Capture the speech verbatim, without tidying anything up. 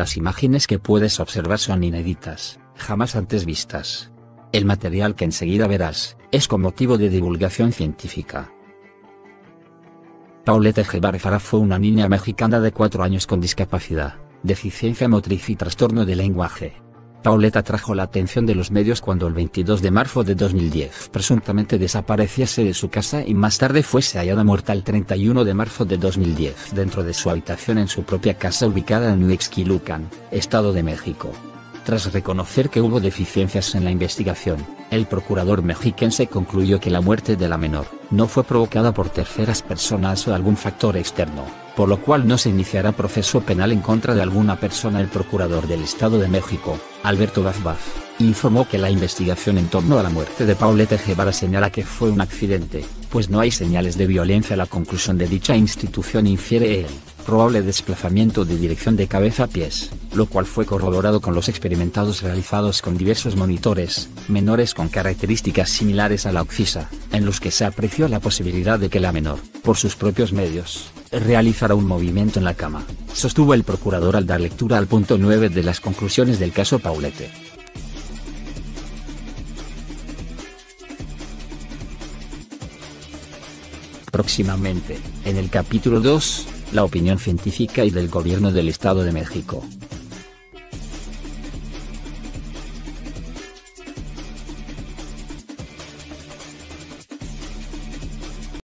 Las imágenes que puedes observar son inéditas, jamás antes vistas. El material que enseguida verás, es con motivo de divulgación científica. Paulette Guevara fue una niña mexicana de cuatro años con discapacidad, deficiencia motriz y trastorno de lenguaje. Paulette atrajo la atención de los medios cuando el veintidós de marzo de dos mil diez presuntamente desapareciese de su casa y más tarde fuese hallada muerta el treinta y uno de marzo de dos mil diez dentro de su habitación en su propia casa ubicada en Huixquilucan, Estado de México. Tras reconocer que hubo deficiencias en la investigación, el procurador mexiquense concluyó que la muerte de la menor no fue provocada por terceras personas o algún factor externo, por lo cual no se iniciará proceso penal en contra de alguna persona. El procurador del Estado de México, Alberto Vaz, informó que la investigación en torno a la muerte de Paulette Guevara señala que fue un accidente, pues no hay señales de violencia. La conclusión de dicha institución infiere el probable desplazamiento de dirección de cabeza a pies, lo cual fue corroborado con los experimentados realizados con diversos monitores menores con características similares a la Oxisa, en los que se apreció la posibilidad de que la menor, por sus propios medios, realizara un movimiento en la cama, sostuvo el procurador al dar lectura al punto nueve de las conclusiones del caso Paulette. Próximamente, en el capítulo dos, la opinión científica y del Gobierno del Estado de México.